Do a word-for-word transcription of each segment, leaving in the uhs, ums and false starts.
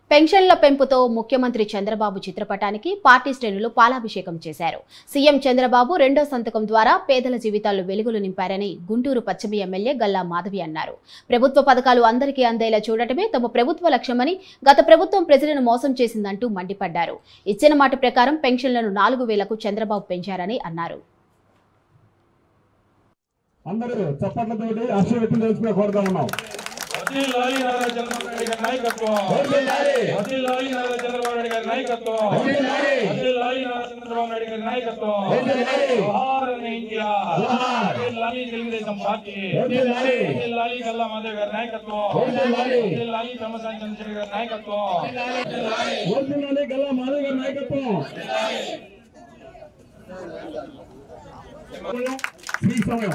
పెన్షన్ల పెంపుతో ముఖ్యమంత్రి చంద్రబాబు చిత్రపటానికి పార్టీ శ్రేణులు పాలాభిషేకం చేశారు. సీఎం చంద్రబాబు రెండో సంతకం ద్వారా పేదల జీవితాల్లో వెలుగులు నింపారని గుంటూరు పశ్చిమ ఎమ్మెల్యే గల్లా మాధవి అన్నారు. ప్రభుత్వ పథకాలు అందరికీ అందేలా చూడటమే తమ ప్రభుత్వ లక్ష్యమని, గత ప్రభుత్వం ప్రజలను మోసం చేసిందంటూ మండిపడ్డారు. ఇచ్చిన మాట ప్రకారం పెన్షన్లను నాలుగు వేలకు చంద్రబాబు పెంచారని అన్నారు. అదిలాలి నారా చంద్రబాబు నాయుడు గారి నాయకత్వం అదిలాలి నారా చంద్రబాబు నాయుడు గారి నాయకత్వం అదిలాలి నారా చంద్రబాబు నాయుడు గారి నాయకత్వం జోహార్ ఇండియా అదిలాలి తెలుగుదేశం పార్టీ అదిలాలి గల్లా మాధవ్ గారి నాయకత్వం అదిలాలి బ్రహ్మసాని చంద్రశేఖర్ గారి నాయకత్వం అదిలాలి గల్లా మాధవ్ గారి నాయకత్వం శ్రీ సమయం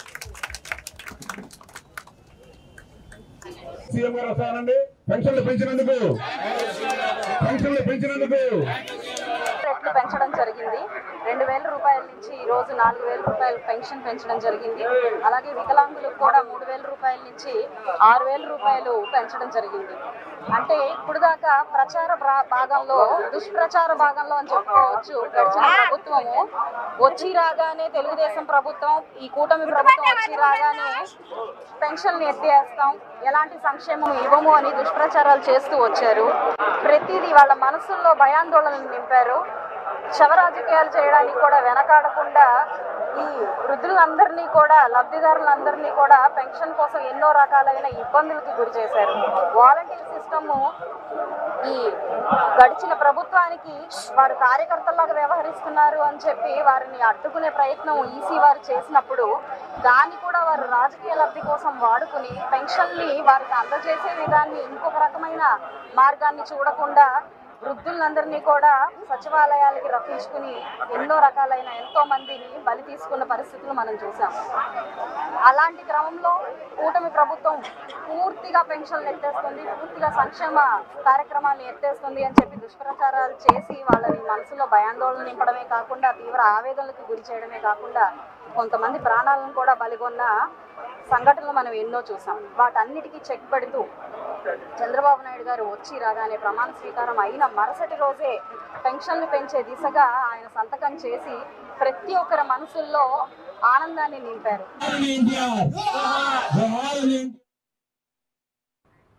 సీఎం గారు వస్తానండి. పెన్షన్లు పెంచినందుకు పెన్షన్లు పెంచినందుకు రేట్లు పెంచడం జరిగింది. రెండు వేల రూపాయల నుంచి ఈ రోజు నాలుగు వేల రూపాయలు పెన్షన్ పెంచడం జరిగింది. అలాగే వికలాంగులకు కూడా మూడు వేల రూపాయల నుంచి ఆరు వేల రూపాయలు పెంచడం జరిగింది. అంటే ఇప్పుడు దాకా ప్రచార భాగంలో దుష్ప్రచార భాగంలో అని చెప్పుకోవచ్చు. గడిచిన ప్రభుత్వము వచ్చి రాగానే తెలుగుదేశం ప్రభుత్వం, ఈ కూటమి ప్రభుత్వం వచ్చి రాగానే పెన్షన్లు ఎత్తేస్తాం, ఎలాంటి సంక్షేమం ఇవ్వము అని దుష్ప్రచారాలు చేస్తూ వచ్చారు. ప్రతిదీ వాళ్ళ మనసుల్లో భయాందోళనలు నింపారు. శవ రాజకీయాలు చేయడానికి కూడా వెనకాడకుండా ఈ వృద్ధులందరినీ కూడా, లబ్ధిదారులందరినీ కూడా పెన్షన్ కోసం ఎన్నో రకాలైన ఇబ్బందులకు గురి చేశారు. వాలంటీర్ సిస్టమ్ ఈ గడిచిన ప్రభుత్వానికి వారు కార్యకర్తల్లాగా వ్యవహరిస్తున్నారు అని చెప్పి వారిని అడ్డుకునే ప్రయత్నం ఈసీ వారు చేసినప్పుడు దాన్ని కూడా వారు రాజకీయ లబ్ధి కోసం వాడుకుని పెన్షన్ని వారికి అందజేసే విధాన్ని ఇంకొక రకమైన మార్గాన్ని చూడకుండా వృద్ధులందరినీ కూడా సచివాలయాలకి రప్పించుకుని ఎన్నో రకాలైన ఎంతో మందిని బలి తీసుకున్న పరిస్థితులు మనం చూసాం. అలాంటి క్రమంలో కూటమి ప్రభుత్వం పూర్తిగా పెన్షన్లు ఎత్తేస్తుంది, పూర్తిగా సంక్షేమ కార్యక్రమాలను ఎత్తేస్తుంది అని చెప్పి దుష్ప్రచారాలు చేసి వాళ్ళని మనసులో భయాందోళన నింపడమే కాకుండా తీవ్ర ఆవేదనలకు గురి చేయడమే కాకుండా కొంతమంది ప్రాణాలను కూడా బలిగొన్న సంఘటనలు మనం ఎన్నో చూసాం. వాటన్నిటికీ చెక్ పెడుతూ చంద్రబాబు నాయుడు గారు వచ్చి రాగానే ప్రమాణ స్వీకారం అయిన మరుసటి రోజే పెన్షన్లు పెంచే దిశగా ఆయన సంతకం చేసి ప్రతి ఒక్కరి మనసుల్లో ఆనందాన్ని నింపారు.